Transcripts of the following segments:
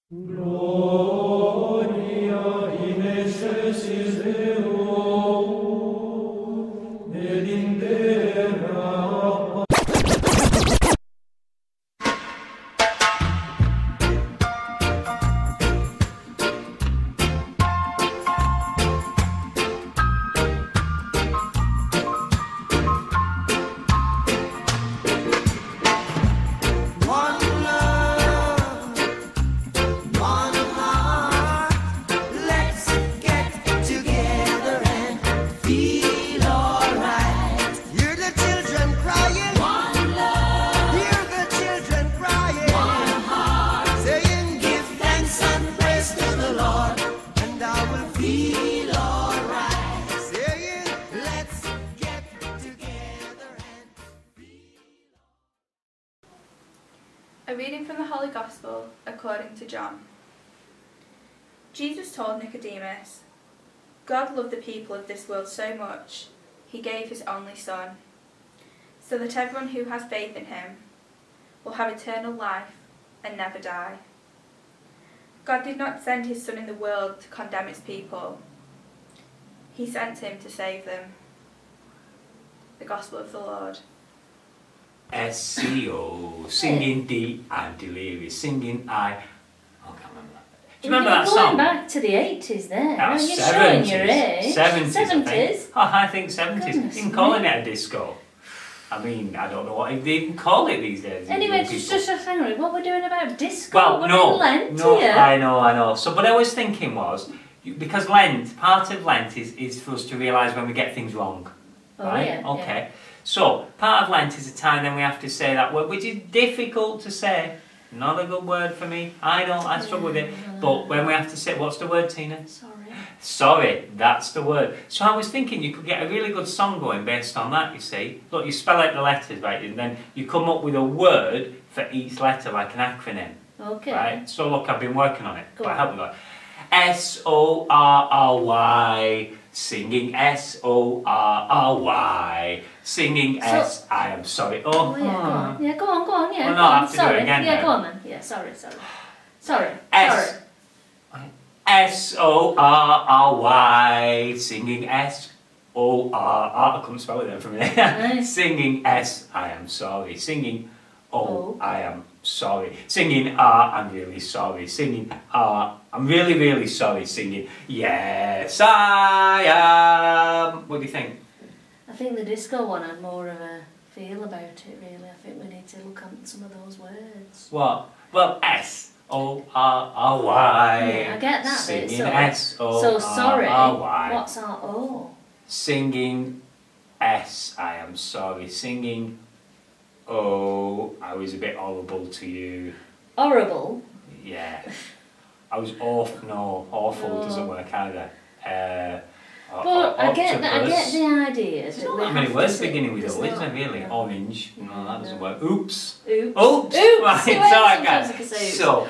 Gloria in excelsis Deo, et in terra. A reading from the Holy Gospel according to John. Jesus told Nicodemus, God loved the people of this world so much, he gave his only Son, so that everyone who has faith in him will have eternal life and never die. God did not send his Son in the world to condemn its people. He sent him to save them. The Gospel of the Lord. SEO, singing D, I'm delirious, singing I can't remember that. Do you You're remember that going song? back to the 80s there. That was You're 70s. showing your age. 70s, 70s? I think 70s. Goodness Even calling me. it a disco. I mean, I don't know what they even call it these days. Anyway, these just people. hang on. What we're doing about disco? Well, we're no, in Lent no, here. I know. So, but I was thinking was, because Lent, part of Lent is for us to realise when we get things wrong. Oh, Right? yeah, Okay. yeah. So, part of Lent is a time then we have to say that word, which is difficult to say. Not a good word for me. I struggle with it. But when we have to say, what's the word, Tina? Sorry, that's the word. So I was thinking you could get a really good song going based on that, you see. Look, you spell out the letters, right, and then you come up with a word for each letter, like an acronym. Okay. Right? So look, I've been working on it. Go But on. help me out. SORRY, singing SORRY, singing S. I am sorry. Oh, yeah, go on. Yeah, go on. Yeah, Well, no, go on. I have to do it Sorry. again Yeah, then. go on then. Yeah, sorry. Sorry. SORRY, singing SORR. I couldn't spell it then for a minute. Nice. Singing S. I am sorry. Singing Oh. I am sorry. Singing I'm really sorry. Singing I'm really, really sorry. Singing yes, I am. What do you think? I think the disco one had more of a feel about it, really. I think we need to look at some of those words. What? Well, SORRY. Yeah, I get that bit. Singing So sorry. SORRY. What's our O? Singing S. I am sorry. Singing oh, I was a bit horrible to you. Horrible. Yeah. I was awful. No, awful No. doesn't work either. But I get the idea. There's that not we that many have to words say- beginning with there's O, is not, there really? no. Orange. No, that doesn't No. work. Oops. Oops. Oops. Oops. Right, See, so well, I sometimes I can. can say oops. So,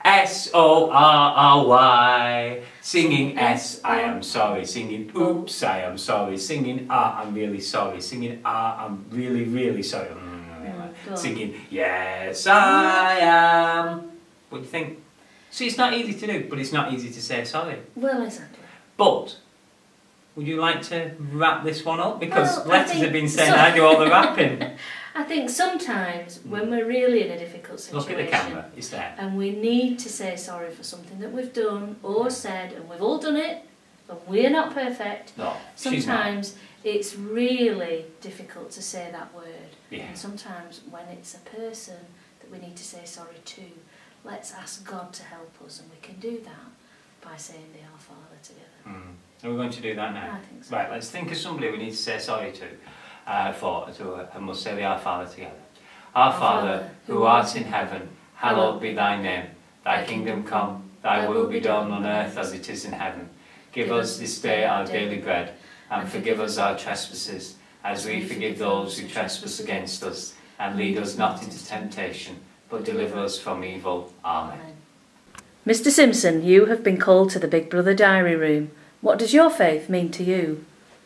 SORRY. Singing S, I am sorry. Singing oops, I am sorry. Singing I'm really sorry. Singing I'm really, really sorry. Go on. Singing yes, I am. What do you think? See, it's not easy to do, but it's not easy to say sorry. Well, exactly. But would you like to wrap this one up? Because Well, I letters think have been saying so. I do all the rapping. I think sometimes when we're really in a difficult situation, Look at the camera, it's there. and we need to say sorry for something that we've done or said, and we've all done it, but we're not perfect. No, she's not. Sometimes it's really difficult to say that word. Yeah. And sometimes when it's a person that we need to say sorry to, let's ask God to help us, and we can do that by saying the Our Father together. Are we going to do that now? I think so. Right, let's think of somebody we need to say sorry to, and we'll say the Our Father together. Our Father, who art in heaven, hallowed be thy name. Thy kingdom come, thy will be done on earth as it is in heaven. Give us this day our daily bread, and forgive us our trespasses, as we forgive those who trespass against us. And lead us not into temptation, but deliver us from evil. Amen. Mr. Simpson, you have been called to the Big Brother Diary Room. What does your faith mean to you?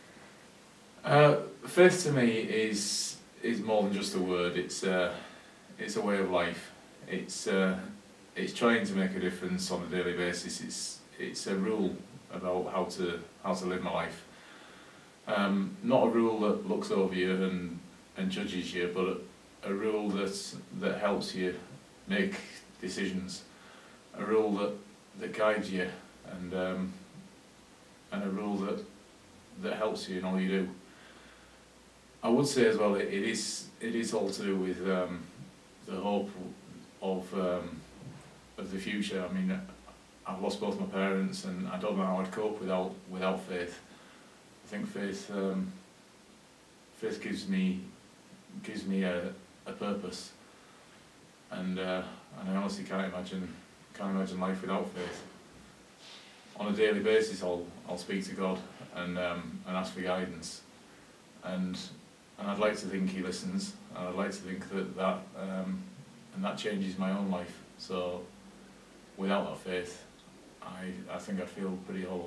Faith to me is more than just a word. It's a way of life. It's it's trying to make a difference on a daily basis. It's a rule about how to live my life. Not a rule that looks over you and judges you, but a rule that helps you make decisions. A rule that guides you, and a rule that helps you in all you do. I would say as well, it is all to do with the hope of the future. I mean, I've lost both my parents, and I don't know how I'd cope without faith. I think faith gives me a purpose, and I honestly can't imagine life without faith. On a daily basis, I'll speak to God and ask for guidance, and I'd like to think He listens, and I'd like to think that changes my own life. So without that faith, I think I'd feel pretty hollow.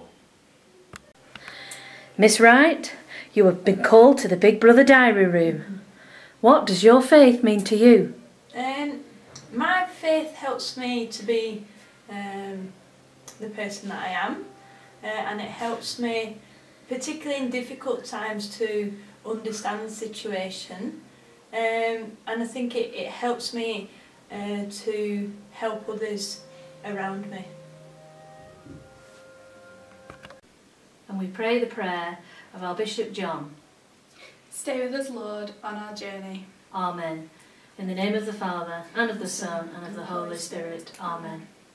Miss Wright, you have been called to the Big Brother Diary Room. What does your faith mean to you? My faith helps me to be the person that I am, and it helps me, particularly in difficult times, to understand the situation, and I think it helps me to help others around me. And we pray the prayer of our Bishop John. Stay with us, Lord, on our journey. Amen. In the name of the Father, and of the Son, and of the Holy Spirit. Amen.